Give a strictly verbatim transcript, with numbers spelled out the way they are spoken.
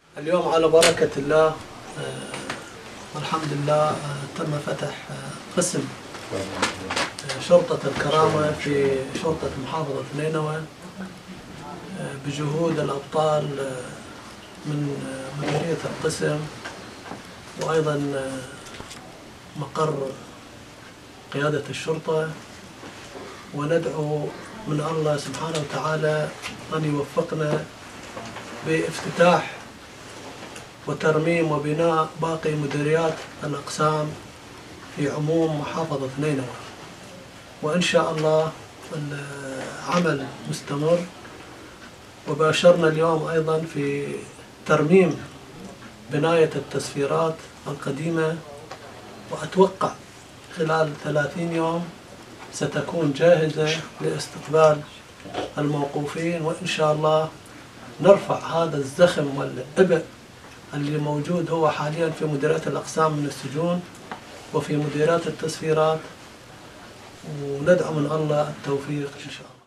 اليوم على بركة الله والحمد لله تم فتح قسم شرطة الكرامة في شرطة محافظة نينوى بجهود الأبطال من مديرية القسم وأيضا مقر قيادة الشرطة، وندعو من الله سبحانه وتعالى أن يوفقنا بافتتاح وترميم وبناء باقي مديريات الأقسام في عموم محافظة نينوى، وإن شاء الله العمل مستمر. وباشرنا اليوم أيضا في ترميم بناية التسفيرات القديمة، وأتوقع خلال ثلاثين يوم ستكون جاهزة لاستقبال الموقوفين، وإن شاء الله نرفع هذا الزخم والعبء اللي موجود هو حاليا في مديريات الأقسام من السجون وفي مديريات التسفيرات، وندعو من الله التوفيق إن شاء الله.